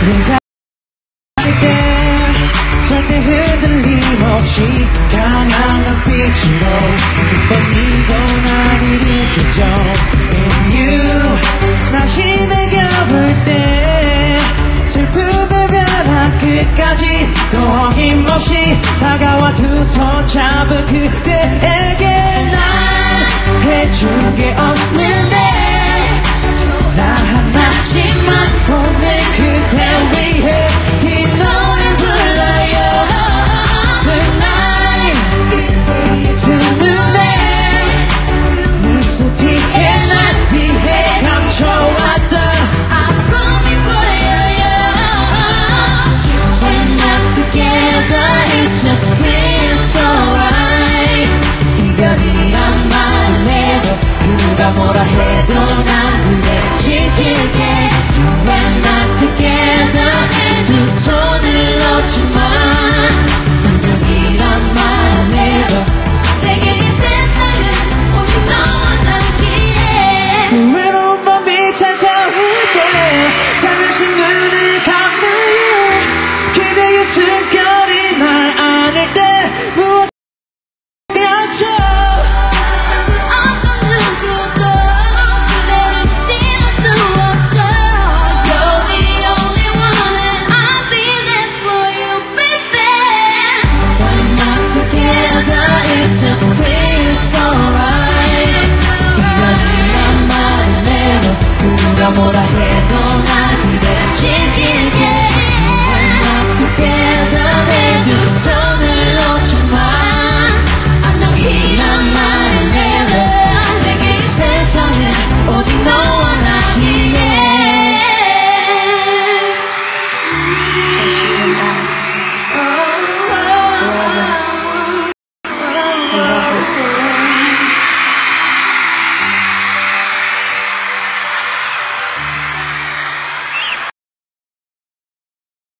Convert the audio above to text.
갈 때 절대 흔들림 없이 강한 눈빛으로 뻔히고 날 일으켜줘. And you 다시 내가 볼 때 슬픔의 변화 끝까지 또 힘없이 다가와 두 손 잡은 그대에게 난 해줄 게 없는데 나 하나지만 보내 그대 위해 이 노래 불러요. Tonight 듣는데 미소 뒤에 날 위해 감춰왔던 아픔이 보여요. We're not together, it just feels so right. 이별이란 말을 해도 누가 뭐라 해도 난 그대 지킬게. We're not together, 두 손을 놓지마. 운명이란 말을 해도 내게 이 세상은 오직 너와 남기에. 외로운 밤이 찾아올 때 잠시 눈을 감아요. 그대의 숨결이 날 안을 때 무엇 뭐라 해도 난 그대 지킬게.